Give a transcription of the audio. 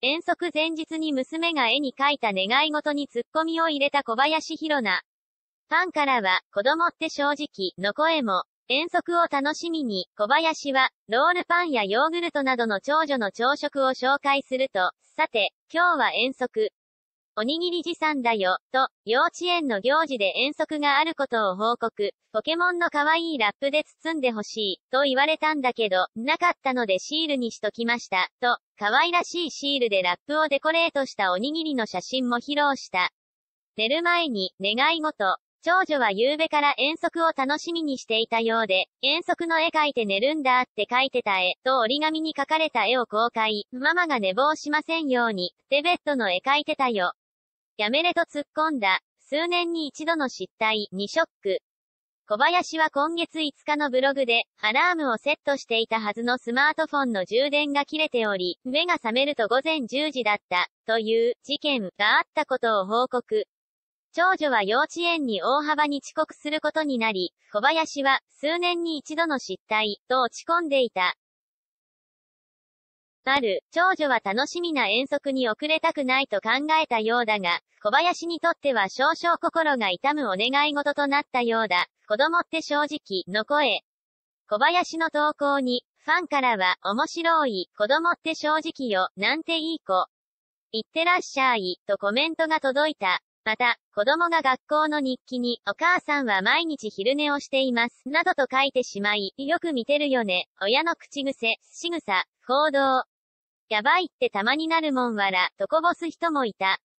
遠足前日に娘が絵に描いた願い事にツッコミを入れた小林弘奈。ファンからは、子供って正直、の声も。遠足を楽しみに、小林は、ロールパンやヨーグルトなどの長女の朝食を紹介すると、さて、今日は遠足。おにぎり持参だよ、と、幼稚園の行事で遠足があることを報告。ポケモンの可愛いラップで包んでほしい、と言われたんだけど、なかったのでシールにしときました、と、可愛らしいシールでラップをデコレートしたおにぎりの写真も披露した。寝る前に、願い事。長女は夕べから遠足を楽しみにしていたようで、遠足の絵描いて寝るんだって描いてた絵、と折り紙に描かれた絵を公開。ママが寝坊しませんように、ってベッドの絵描いてたよ。やめれと突っ込んだ。数年に一度の失態にショック。小林は今月5日のブログで、アラームをセットしていたはずのスマートフォンの充電が切れており、目が覚めると午前10時だった、という事件があったことを報告。長女は幼稚園に大幅に遅刻することになり、小林は数年に一度の失態、と落ち込んでいた。長女は楽しみな遠足に遅れたくないと考えたようだが、小林にとっては少々心が痛むお願い事となったようだ。子供って正直、の声。小林の投稿に、ファンからは、面白い、子供って正直よ、なんていい子。いってらっしゃい、とコメントが届いた。また、子供が学校の日記に、お母さんは毎日昼寝をしています、などと書いてしまい、よく見てるよね、親の口癖、仕草、行動。やばいってたまになるもんわら、とこぼす人もいた。